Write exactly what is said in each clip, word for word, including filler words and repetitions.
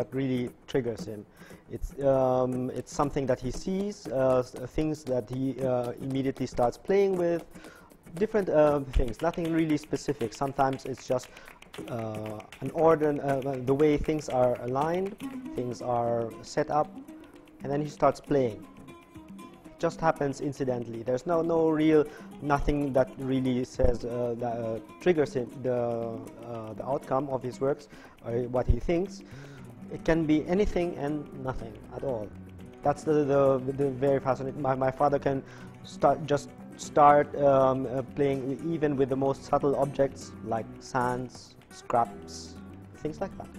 that really triggers him. It's, um, it's something that he sees, uh, things that he uh, immediately starts playing with, different uh, things, nothing really specific. Sometimes it's just uh, an order, uh, the way things are aligned, things are set up, and then he starts playing. It just happens incidentally. There's no, no real, nothing that really says, uh, that uh, triggers him, the, uh, the outcome of his works, or what he thinks. It can be anything and nothing at all. That's the, the, the very fascinating. My, my father can start, just start um, uh, playing even with the most subtle objects like sands, scraps, things like that.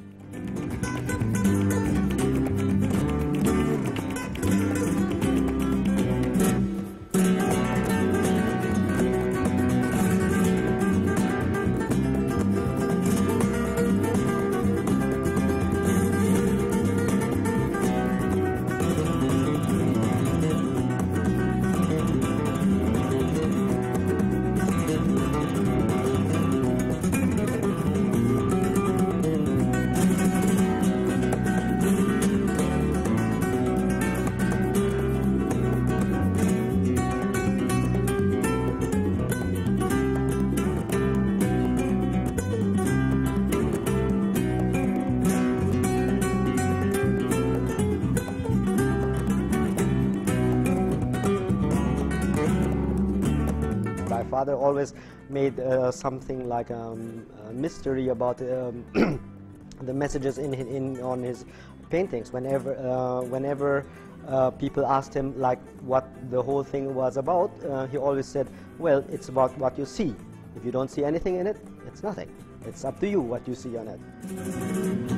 My father always made uh, something like um, a mystery about um, the messages in, in on his paintings. Whenever, uh, whenever uh, people asked him like what the whole thing was about, uh, he always said, "Well, it's about what you see. If you don't see anything in it, it's nothing. It's up to you what you see on it."